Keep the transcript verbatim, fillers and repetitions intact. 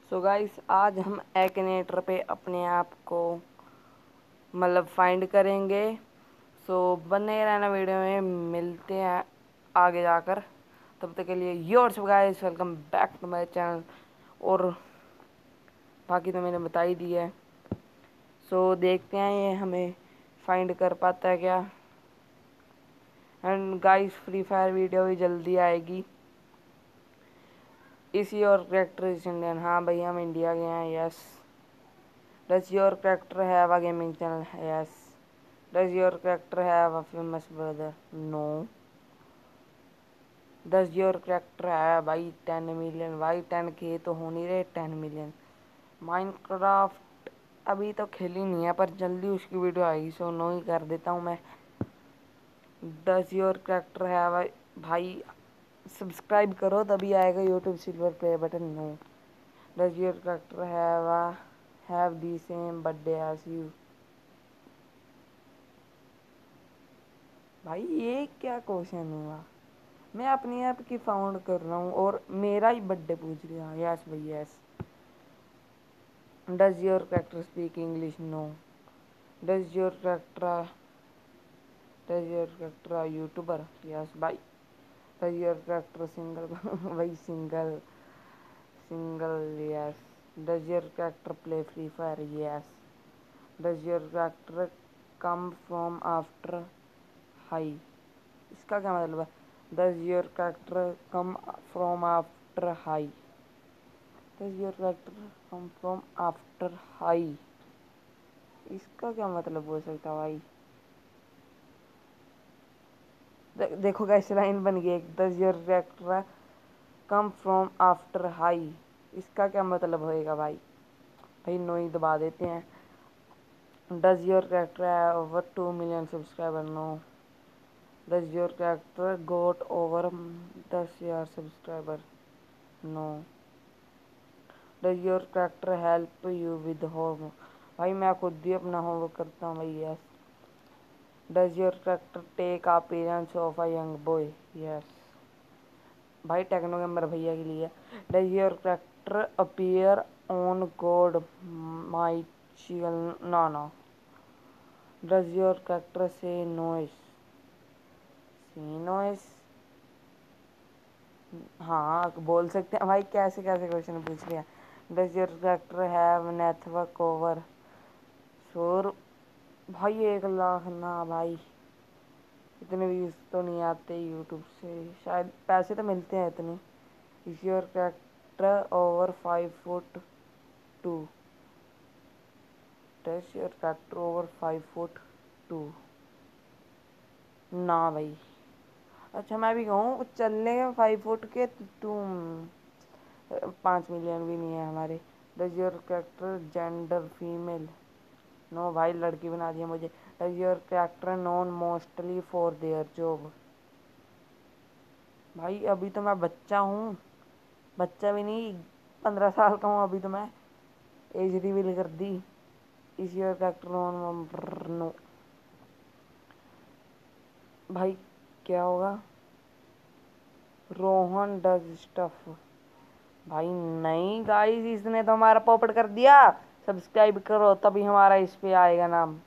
So guys आज हम एकनेटर पे अपने आप को मतलब फाइंड करेंगे। सो बने रहना वीडियो में, मिलते हैं आगे जाकर। तब तक के लिए yours guys, welcome back to my channel. और बाकी तो मैंने बता ही दिया है। सो देखते हैं ये हमें फाइंड कर पाता है क्या। And guys Free Fire video भी जल्दी आएगी। इसी और करेक्टर इज इंडियन, हाँ भाई हम इंडिया के हैं। Yes. Does your character have a gaming channel? Yes. Does your character have a famous brother? No. Does your character है भाई टेन मिलियन? भाई टेन के तो हो नहीं रहे, टेन मिलियन। माइनक्राफ्ट अभी तो खेली नहीं है, पर जल्दी उसकी वीडियो आएगी, सो नो ही कर देता हूँ मैं। डज योर करेक्टर हैव भाई सब्सक्राइब करो तभी आएगा YouTube silver play button. No. Does your character have have the same birthday age you? भाई ये क्या क्वेश्चन हुआ? मैं अपने आप की फाउंड कर रहा हूँ और मेरा ही बर्थडे पूछ रहा है। यस भाई yes. Does your character speak English? No. Does your character does your character YouTuber? Yes भाई। Does your character single? भाई single single yes. Does your character play Free Fire? Yes. Does your character come from after high? इसका क्या मतलब है? Does your character come from after high? Does your character come from after high? इसका क्या मतलब हो सकता है भाई? दे, देखो कैसे लाइन बन गई एक। Does your character come from after high? इसका क्या मतलब होएगा भाई? भाई नो ही दबा देते हैं। Does your character over two million subscriber? No. Does your character got over दस हजार subscriber? No. Does your character help you with homework? भाई मैं खुद ही अपना होमवर्क करता हूँ भाई। Yes. Does your character take appearance of a young boy? Yes. भाई टेक्नो गेमर भैया के लिए। Does your character appear on god Michael? ना ना। Does your character say noice? See noise? हाँ बोल सकते हैं भाई। कैसे कैसे क्वेश्चन पूछ लिया। Does your character have network over shore? भाई एक लाख ना भाई, इतने व्यूज तो नहीं आते यूट्यूब से, शायद पैसे तो मिलते हैं इतने। Is your character over five foot two? Does your character over five foot two? ना भाई। अच्छा मैं भी कहूँ चलने के फाइव फुट के, तुम पाँच मिलियन भी नहीं है हमारे। Does your character gender female? No भाई लड़की बना दिया मुझे। Does your character known mostly for their job? भाई अभी तो मैं बच्चा हूँ, बच्चा भी नहीं, पंद्रह साल का हूँ अभी तो मैं। एज रिवील कर दी। Is your character known? No. भाई क्या होगा? Rohan does stuff? भाई नहीं गाइस, इसने तो हमारा पॉपट कर दिया। सब्सक्राइब करो तभी हमारा इस पे आएगा नाम।